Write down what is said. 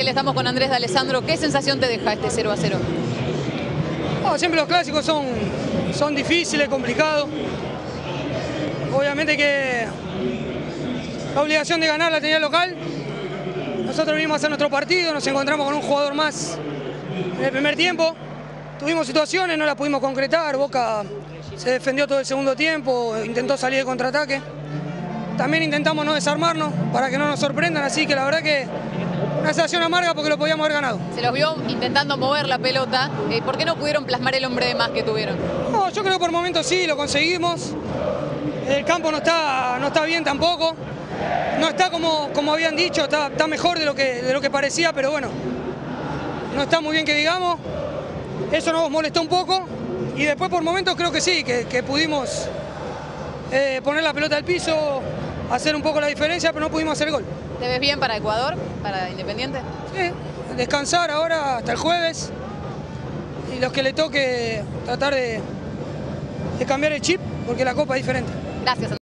Brasil, estamos con Andrés D'Alessandro. ¿Qué sensación te deja este 0-0? No, siempre los clásicos son difíciles, complicados. Obviamente que la obligación de ganar la tenía el local. Nosotros vinimos a hacer nuestro partido, nos encontramos con un jugador más en el primer tiempo. Tuvimos situaciones, no las pudimos concretar. Boca se defendió todo el segundo tiempo, intentó salir de contraataque. También intentamos no desarmarnos para que no nos sorprendan, así que la verdad que una sensación amarga porque lo podíamos haber ganado. Se los vio intentando mover la pelota. ¿Por qué no pudieron plasmar el hombre de más que tuvieron? No, yo creo que por momentos sí, lo conseguimos. El campo no está bien tampoco. No está como habían dicho, está mejor de lo que parecía, pero bueno, no está muy bien que digamos. Eso nos molestó un poco y después por momentos creo que sí, que pudimos poner la pelota al piso, hacer un poco la diferencia, pero no pudimos hacer el gol. ¿Te ves bien para Ecuador, para Independiente? Sí, descansar ahora hasta el jueves y los que le toque tratar de cambiar el chip porque la Copa es diferente. Gracias.